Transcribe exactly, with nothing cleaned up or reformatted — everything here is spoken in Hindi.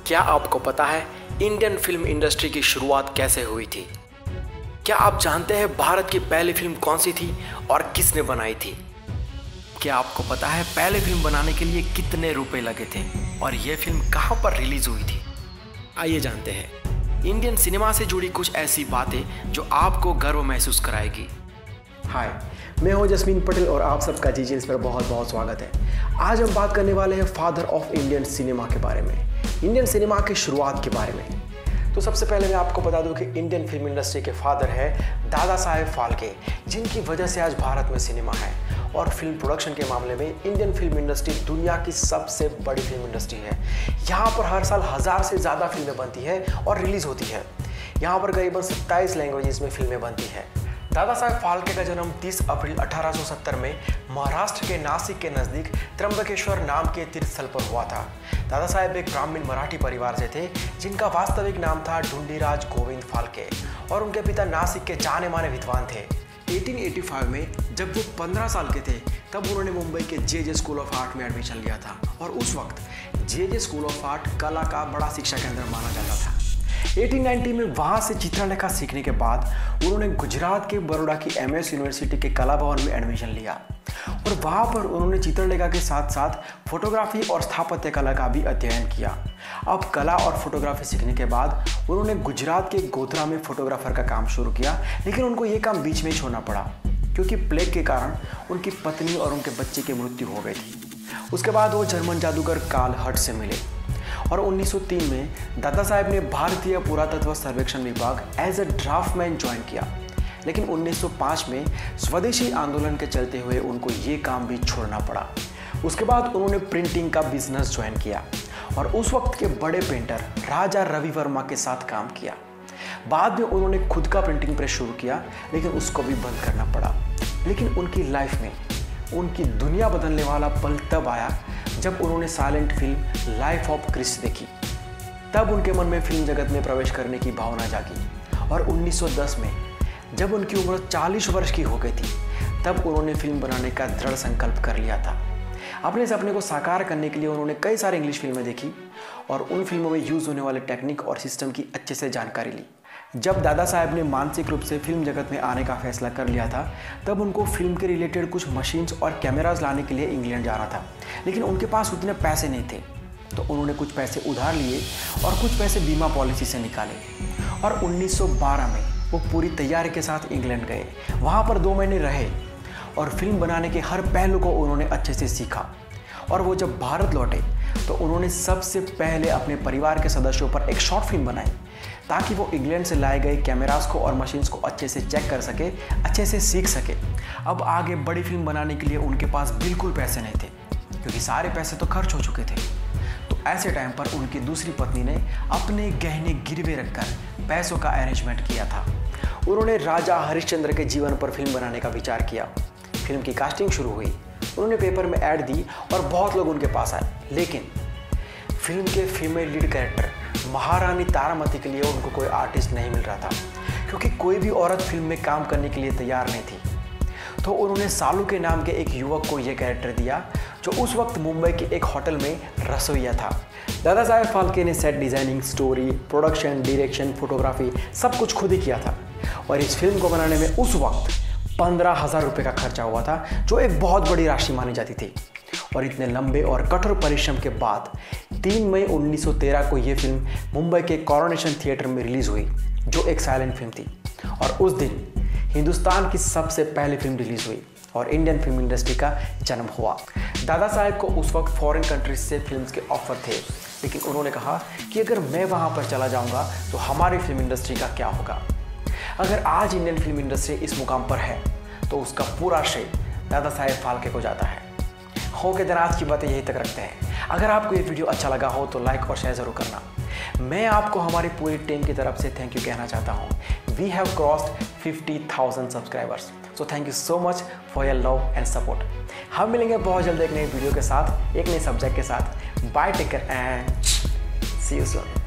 क्या आपको पता है इंडियन फिल्म इंडस्ट्री की शुरुआत कैसे हुई थी? क्या आप जानते हैं भारत की पहली फिल्म कौन सी थी और किसने बनाई थी? क्या आपको पता है पहले फिल्म बनाने के लिए कितने रुपए लगे थे और ये फिल्म कहाँ पर रिलीज हुई थी? आइए जानते हैं इंडियन सिनेमा से जुड़ी कुछ ऐसी बातें जो आपको गर्व महसूस कराएगी। हाय, मैं हूं जस्मीन पटेल और आप सबका जी जी पर बहुत बहुत स्वागत है। आज हम बात करने वाले हैं फादर ऑफ इंडियन सिनेमा के बारे में, इंडियन सिनेमा की शुरुआत के बारे में। तो सबसे पहले मैं आपको बता दूं कि इंडियन फिल्म इंडस्ट्री के फादर है दादा साहेब फाल्के, जिनकी वजह से आज भारत में सिनेमा है। और फिल्म प्रोडक्शन के मामले में इंडियन फिल्म इंडस्ट्री दुनिया की सबसे बड़ी फिल्म इंडस्ट्री है। यहाँ पर हर साल हज़ार से ज़्यादा फिल्में बनती है और रिलीज़ होती है। यहाँ पर करीबन सत्ताईस लैंग्वेजेस में फिल्में बनती है। दादा साहेब फाल्के का जन्म तीस अप्रैल अठारह सौ सत्तर में महाराष्ट्र के नासिक के नज़दीक त्र्यंबकेश्वर नाम के तीर्थ स्थल पर हुआ था। दादा साहेब एक ब्राह्मण मराठी परिवार से थे, जिनका वास्तविक नाम था ढूंढीराज गोविंद फाल्के, और उनके पिता नासिक के जाने माने विद्वान थे। अठारह सौ पचासी में जब वो पंद्रह साल के थे तब उन्होंने मुंबई के J J school of art में एडमिशन लिया था। और उस वक्त J J school of art कला का बड़ा शिक्षा केंद्र माना जाता था। अठारह सौ नब्बे में वहाँ से चित्रलेखा सीखने के बाद उन्होंने गुजरात के बड़ौदा की एम एस यूनिवर्सिटी के कला भवन में एडमिशन लिया और वहाँ पर उन्होंने चित्रलेखा के साथ साथ फोटोग्राफी और स्थापत्य कला का भी अध्ययन किया। अब कला और फोटोग्राफी सीखने के बाद उन्होंने गुजरात के गोधरा में फोटोग्राफर का काम शुरू किया, लेकिन उनको ये काम बीच में ही छोड़ना पड़ा क्योंकि प्लेग के कारण उनकी पत्नी और उनके बच्चे की मृत्यु हो गई थी। उसके बाद वो जर्मन जादूगर कार्ल हर्ट से मिले और उन्नीस सौ तीन में दादा साहेब ने भारतीय पुरातत्व सर्वेक्षण विभाग एज ए ड्राफ्टमैन ज्वाइन किया, लेकिन उन्नीस सौ पाँच में स्वदेशी आंदोलन के चलते हुए उनको ये काम भी छोड़ना पड़ा। उसके बाद उन्होंने प्रिंटिंग का बिजनेस ज्वाइन किया और उस वक्त के बड़े पेंटर राजा रवि वर्मा के साथ काम किया। बाद में उन्होंने खुद का प्रिंटिंग प्रेस शुरू किया, लेकिन उसको भी बंद करना पड़ा। लेकिन उनकी लाइफ में उनकी दुनिया बदलने वाला पल तब आया जब उन्होंने silent film life of Christ देखी। तब उनके मन में फिल्म जगत में प्रवेश करने की भावना जागी और उन्नीस सौ दस में जब उनकी उम्र चालीस वर्ष की हो गई थी तब उन्होंने फिल्म बनाने का दृढ़ संकल्प कर लिया था। अपने सपने को साकार करने के लिए उन्होंने कई सारी इंग्लिश फिल्में देखी और उन फिल्मों में यूज़ होने वाले टेक्निक और सिस्टम की अच्छे से जानकारी ली। जब दादा साहेब ने मानसिक रूप से फिल्म जगत में आने का फैसला कर लिया था तब उनको फिल्म के रिलेटेड कुछ मशीन्स और कैमराज लाने के लिए इंग्लैंड जाना था, लेकिन उनके पास उतने पैसे नहीं थे। तो उन्होंने कुछ पैसे उधार लिए और कुछ पैसे बीमा पॉलिसी से निकाले और उन्नीस सौ बारह में वो पूरी तैयारी के साथ इंग्लैंड गए। वहाँ पर दो महीने रहे और फिल्म बनाने के हर पहलू को उन्होंने अच्छे से सीखा। और वो जब भारत लौटे तो उन्होंने सबसे पहले अपने परिवार के सदस्यों पर एक शॉर्ट फिल्म बनाई ताकि वो इंग्लैंड से लाए गए कैमरास को और मशीन्स को अच्छे से चेक कर सके, अच्छे से सीख सके। अब आगे बड़ी फिल्म बनाने के लिए उनके पास बिल्कुल पैसे नहीं थे क्योंकि सारे पैसे तो खर्च हो चुके थे। तो ऐसे टाइम पर उनकी दूसरी पत्नी ने अपने गहने गिरवे रखकर पैसों का अरेंजमेंट किया था। उन्होंने राजा हरिश्चंद्र के जीवन पर फिल्म बनाने का विचार किया। फिल्म की कास्टिंग शुरू हुई, उन्होंने पेपर में ऐड दी और बहुत लोग उनके पास आए, लेकिन फिल्म के फीमेल लीड कैरेक्टर महारानी तारामती के लिए उनको कोई आर्टिस्ट नहीं मिल रहा था क्योंकि कोई भी औरत फिल्म में काम करने के लिए तैयार नहीं थी। तो उन्होंने सालू के नाम के एक युवक को यह कैरेक्टर दिया जो उस वक्त मुंबई के एक होटल में रसोइया था। दादा साहेब फाल्के ने set designing, story, production, direction, photography सब कुछ खुद ही किया था और इस फिल्म को बनाने में उस वक्त पंद्रह हज़ार रुपये का खर्चा हुआ था, जो एक बहुत बड़ी राशि मानी जाती थी। और इतने लंबे और कठोर परिश्रम के बाद तीन मई उन्नीस सौ तेरह को यह फिल्म मुंबई के कोरोनेशन थिएटर में रिलीज़ हुई, जो एक साइलेंट फिल्म थी। और उस दिन हिंदुस्तान की सबसे पहली फिल्म रिलीज़ हुई और इंडियन फिल्म इंडस्ट्री का जन्म हुआ। दादा साहेब को उस वक्त फॉरेन कंट्रीज से फिल्म्स के ऑफर थे, लेकिन उन्होंने कहा कि अगर मैं वहाँ पर चला जाऊँगा तो हमारी फिल्म इंडस्ट्री का क्या होगा। अगर आज इंडियन फिल्म इंडस्ट्री इस मुकाम पर है तो उसका पूरा श्रेय दादा साहेब फाल्के को जाता है। हो के दिन आज की बातें यहीं तक रखते हैं। अगर आपको ये वीडियो अच्छा लगा हो तो लाइक और शेयर ज़रूर करना। मैं आपको हमारी पूरी टीम की तरफ से थैंक यू कहना चाहता हूँ। We have crossed fifty thousand subscribers, so thank you so much for your love and support. हम मिलेंगे बहुत जल्द एक नई वीडियो के साथ, एक नए सब्जेक्ट के साथ। Bye, take care and see you soon.